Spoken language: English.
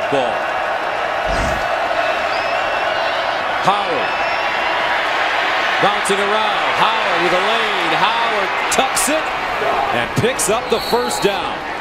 football. Howard bouncing around. Howard with a lane. Howard tucks it and picks up the first down.